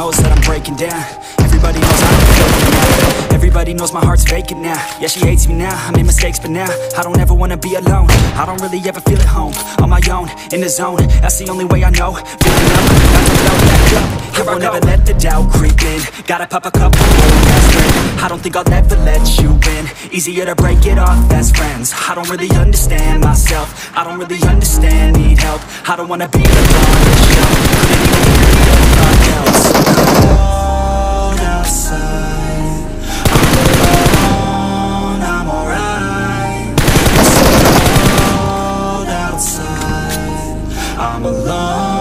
knows that I'm breaking down. Everybody knows I'm faking now. Everybody knows my heart's vacant now. Yeah, she hates me now, I made mistakes, but now I don't ever wanna be alone. I don't really ever feel at home, on my own, in the zone. That's the only way I know, feeling numb, got to blow back up. Here I never let the doubt creep in. Gotta pop a couple more aspirin. I don't think I'll ever let you in. Easier to break it off best friends. I don't really understand myself, I don't really understand, need help. I don't wanna be the one that show. Couldn't even be anyone else. Cold outside, I'm alone, I'm alright. It's cold outside, I'm alone.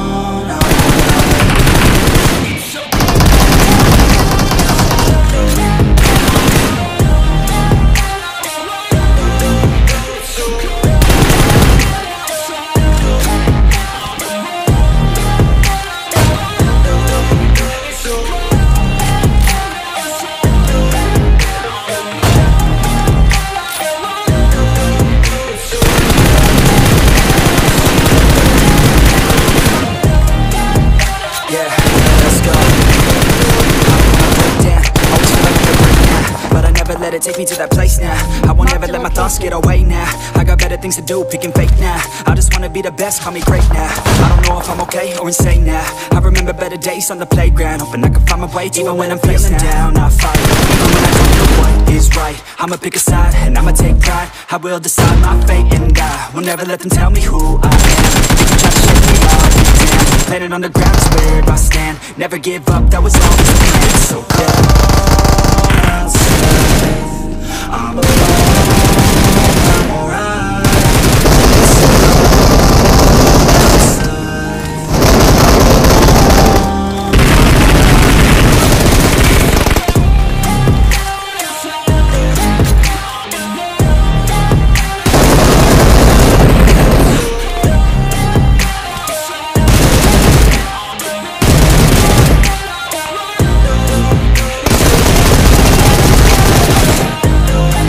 Let it take me to that place now. I won't ever let my thoughts get away now. I got better things to do, picking fake now. I just wanna be the best, call me great now. I don't know if I'm okay or insane now. I remember better days on the playground, hoping I can find my way to even when I'm feeling down, I fight. Even when I don't know what is right, I'ma pick a side and I'ma take pride. I will decide my fate and I will never let them tell me who I am. If you try to shake me, I'll be down. Planet on the ground is where I stand. Never give up, that was always the plan. So yeah.